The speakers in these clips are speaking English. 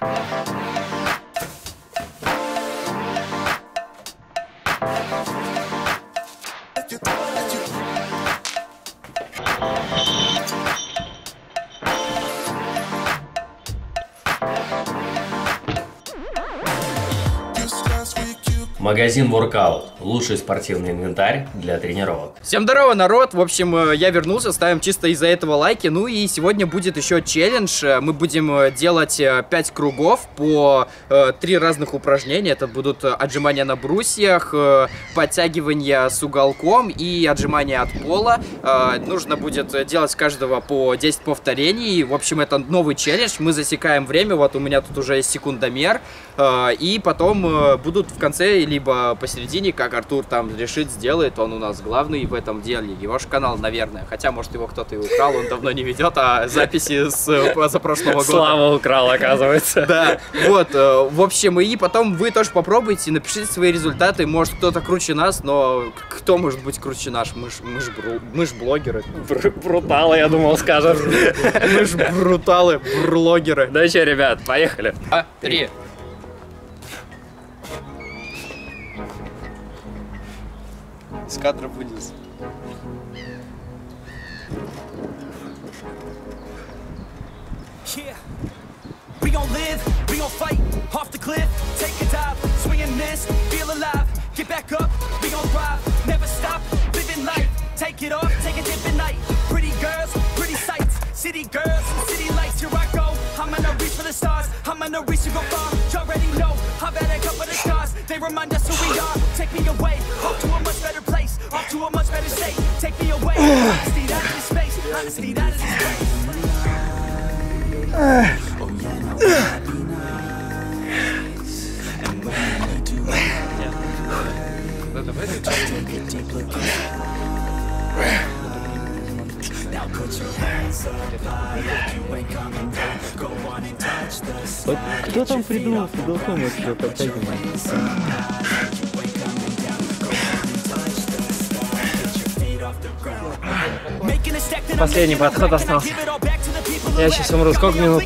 Магазин Workout. Лучший спортивный инвентарь для тренировок. Всем здорово, народ! В общем, я вернулся, ставим чисто из-за этого лайки. Ну и сегодня будет еще челлендж. Мы будем делать 5 кругов по 3 разных упражнения. Это будут отжимания на брусьях, подтягивания с уголком и отжимания от пола. Нужно будет делать с каждого по 10 повторений. В общем, это новый челлендж. Мы засекаем время. Вот у меня тут уже есть секундомер. И потом будут в конце либо посередине, как Артур там решит, сделает, он у нас главный в этом деле, его же канал, наверное, хотя, может, его кто-то и украл, он давно не ведет, а записи с позапрошлого года. Слава украл, оказывается. Да, вот, в общем, и потом вы тоже попробуйте, напишите свои результаты, может, кто-то круче нас, но кто может быть круче наш? Мы ж блогеры. Бруталы, я думал, скажешь. Мы ж бруталы, блогеры. Да что, ребят, поехали. 3. С кадра вылез. Yeah, we gon' live, we gon' fight, off the cliff, take a dive, swing and miss, feel alive, get back up, we gon' thrive, never stop, living life, take it off, take a dip at night, pretty girls, pretty sights, city girls, city lights, here I go, I'm gonna reach for the stars, I'm gonna reach to go far, you already know, I've had a couple of stars, they remind us who we are, take me away, off to a much better place, off to a much better state, take me away, honesty, that is space, honesty, that is space. Вот кто там придумал с уголком вообще подтягивать? Последний подход остался. Я сейчас умру. Сколько минут?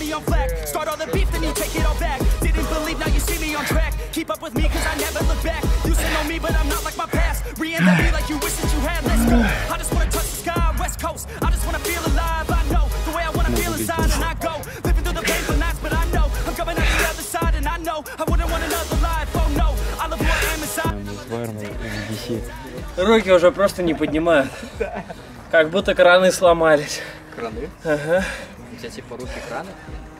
Руки уже просто не поднимают. Как будто краны сломались. Краны? Ага. У тебя типа руки краны?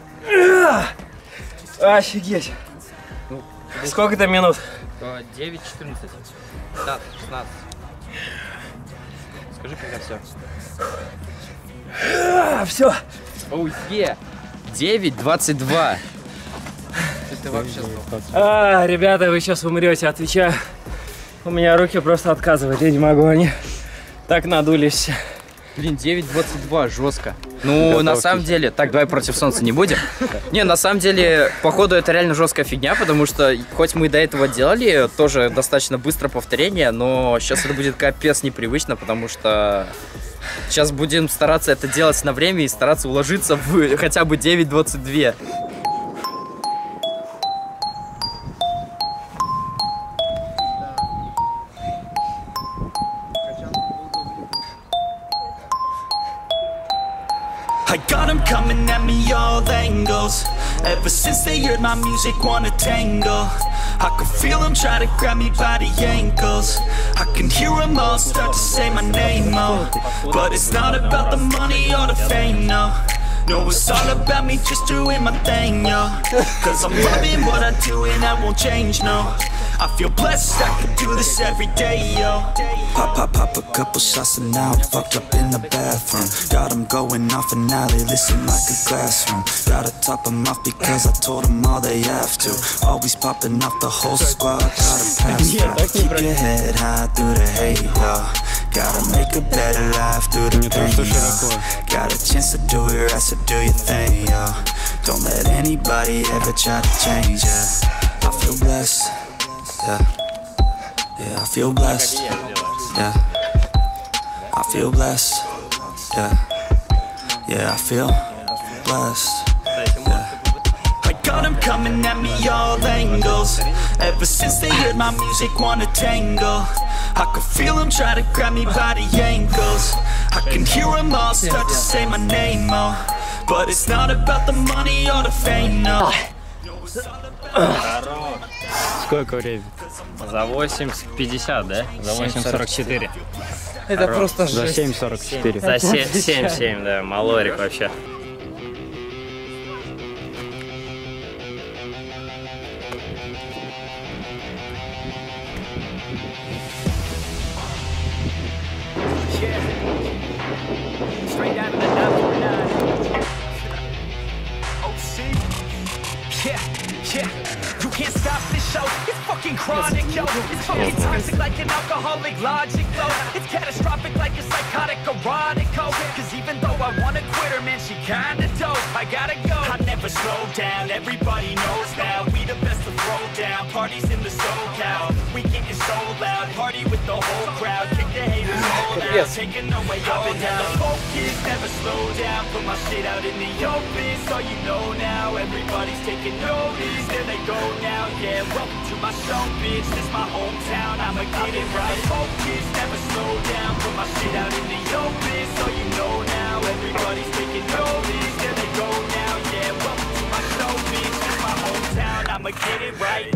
Офигеть. Ну, сколько-то минут? 9-14. 15, 16. Скажи, когда все. Все. Оу, е! 9:22. Ты вообще сдох. Ребята, вы сейчас умрете, отвечаю. У меня руки просто отказывают, я не могу, они так надулись все. Блин, 9:22, жестко. Ну, на самом деле, так, давай против солнца не будем. Не, на самом деле, походу, это реально жесткая фигня, потому что, хоть мы до этого делали, тоже достаточно быстро повторение, но сейчас это будет капец непривычно, потому что сейчас будем стараться это делать на время и стараться уложиться в хотя бы 9:22. I got them coming at me all angles. Ever since they heard my music, wanna tangle. I can feel them try to grab me by the ankles. I can hear them all start to say my name, oh. But it's not about the money or the fame, no. No, it's all about me just doing my thing, yo. Cause I'm loving what I do and I won't change, no. I feel blessed, I could do this every day, yo. Pop a couple shots and now I'm fucked up in the bathroom. Got them going off and now they listen like a classroom. Gotta top them off because I told them all they have to. Always popping off the whole squad, gotta pass through. Keep your head high through the hate, yo. Gotta make a better life through the pain, yo. Got a chance to do it right, so do your thing, yo. Don't let anybody ever try to change, yeah. I feel blessed. Yeah, yeah, I feel blessed. Yeah, I feel blessed. Yeah, yeah, I feel blessed. Yeah. coming at me all angles. Ever since they heard my music, wanna tangle. I can feel them try to grab me by the ankles. I can hear them all start to say my name, oh. But it's not about the money or the fame, no. Сколько времени? За 8:50, да? За 8:44. Это просто За жесть. 7:44. За 7:07, да, малорик вообще. You can't stop this show, it's fucking chronic, yo. It's fucking toxic like an alcoholic logic, though. It's catastrophic like a psychotic erotic, oh. Cause even though I wanna quit her, man, she kinda dope. I gotta go. I never slow down, everybody knows now. We the best to throw down, parties in the SoCal. We getting so loud, party with the whole crowd. Kick the haters all out, taking away all down. Focus, never slow down, put my shit out in the open. So you know now, everybody's taking notice. There they go now, yeah, welcome to my show, bitch. This my hometown, I'ma get it right. Focus, never slow down, put my shit out in the open. So you know now, everybody's taking notice. There they go now, yeah, welcome to my show, bitch. This my hometown, I'ma get it right.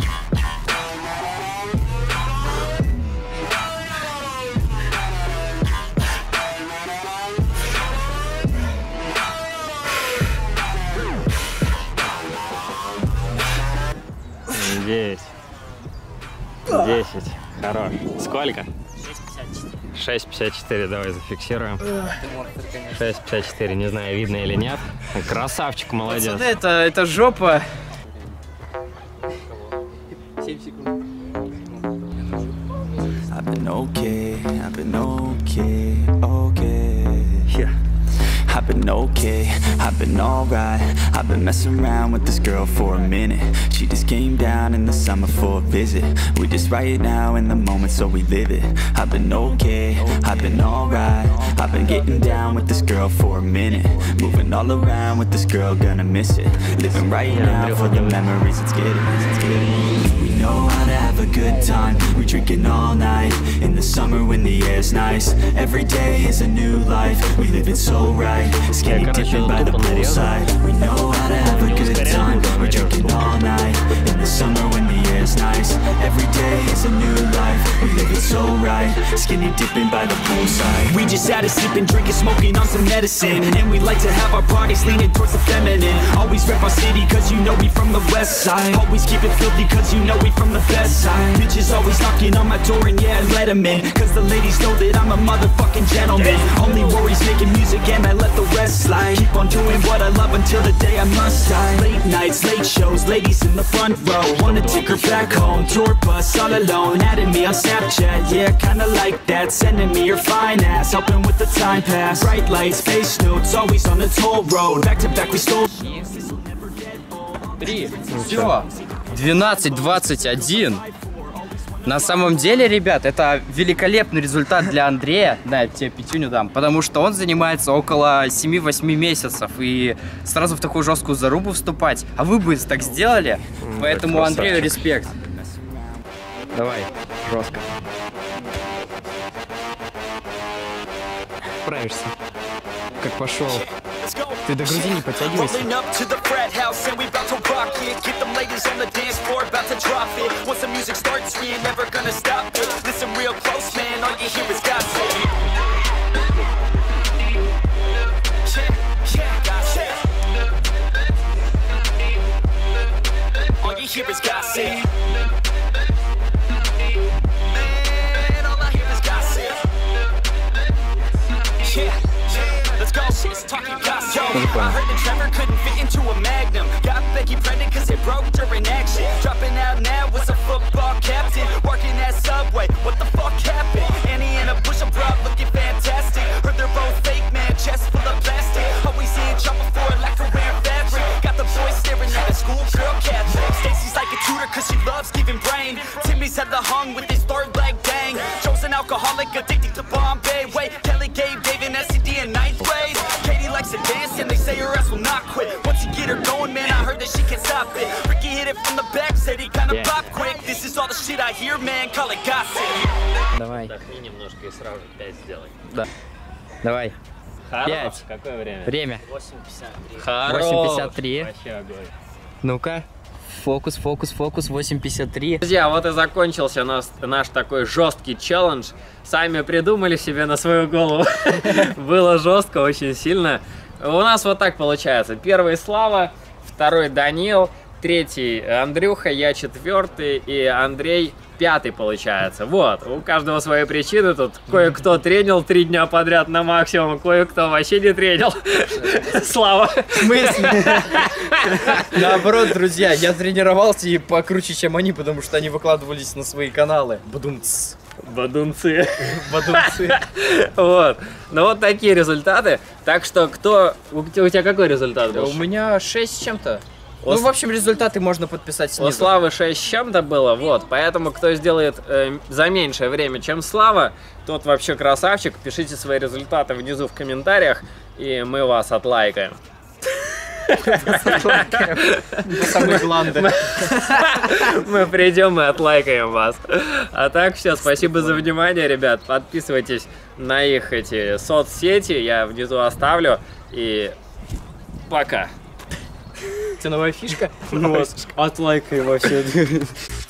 Девять. 10. Хорош. Сколько? 6:54. Давай зафиксируем. 6:54. Не знаю, видно или нет. Красавчик, молодец. Это жопа. 7 секунд. I've been okay, yeah. I've been okay, I've been alright. I've been messing around with this girl for a minute. She just came down in the summer for a visit. We just right now in the moment, so we live it. I've been okay, I've been alright. I've been getting down with this girl for a minute. Moving all around with this girl, gonna miss it. Living right now for the memories, let's get it. We know how to have a good time. We drinking all night in the summer when the air's nice. Every day is a new life. We live it so right. Skinny dipping by the poolside. We know how to have a good time. We're drinking all night in the summer when the air's nice. Every day is a new life. We live it so right. Skinny dipping by the poolside. We just had a sip and drinking, smoking on some medicine. And we like to have our parties leaning towards the feminine. Always rep our city cause you know we from the west side. Always keep it filthy cause you know we from the best side. Bitches always knocking on my door and yeah, let them in. Cause the ladies know that I'm a motherfucking gentleman. Only worries making music and I let the rest slide. Keep on doing what I love until the day I must die. Late nights, late shows, ladies in the front row. Wanna take her back home, tour bus all alone. Adding me on Snapchat, yeah, kinda like that. Sending me your fine ass, helping with the time pass. Bright lights, face notes, always on the toll road. Back to back we stole. 3. Все. 12:21. На самом деле, ребят, это великолепный результат для Андрея. Да, я тебе пятюню дам. Потому что он занимается около 7-8 месяцев. И сразу в такую жесткую зарубу вступать. А вы бы так сделали? Поэтому Андрею респект. Давай, жестко. Справишься. Как пошел. Ты до груди не подтягивайся. I heard that Trevor couldn't fit into a Magnum. Got Becky pregnant cause it broke during action. Dropping out now was a football captain. Working at Subway, what the fuck happened? Annie and a push-up bra looking fantastic. Heard they're both fake, man, chest full of plastic. Always seeing trouble for it like a rare fabric. Got the boys staring at a schoolgirl caption. Stacy's like a tutor cause she loves giving brain. Timmy's had the hung with his third leg bang. Joe's an alcoholic addicted to Bombay. Wait, Kelly gave Dave an STD in 9th grade. Katie likes to dance and they say her ass will not quit. Once you get her going, man, I heard that she can't stop it. Ricky it from the back, said he kinda pop quick. This is all the shit I hear, man, call it gossip. Давай. Отдохни немножко и сразу 5 сделай. Да. Давай. Хорош. 5. Какое время? Время. 8:53. 8:53. Вообще огонь. Ну-ка. Фокус, фокус, фокус. 8:53. Друзья, вот и закончился наш такой жесткий челлендж. Сами придумали себе на свою голову. Было жестко, очень сильно. У нас вот так получается. Первый Слава, второй Данил, третий Андрюха, я четвертый и Андрей пятый получается. Вот, у каждого свои причины. Тут кое-кто тренил 3 дня подряд на максимум, кое-кто вообще не тренил. Слава. В смысле? Наоборот, друзья, я тренировался и покруче, чем они, потому что они выкладывались на свои каналы. Бадумц. Бадунцы. Бадумцы. Вот. Ну вот такие результаты. Так что кто... У тебя какой результат был? У меня 6 с чем-то. Ну, в общем, результаты можно подписать У снизу. Славы 6 с чем-то было, вот. Поэтому, кто сделает за меньшее время, чем Слава, тот вообще красавчик. Пишите свои результаты внизу в комментариях, и мы вас отлайкаем. Самые гланды. Мы придем и отлайкаем вас. А так, все, спасибо за внимание, ребят. Подписывайтесь на их эти соцсети, я внизу оставлю. И пока. Это новая фишка? Вот, отлайкай вообще.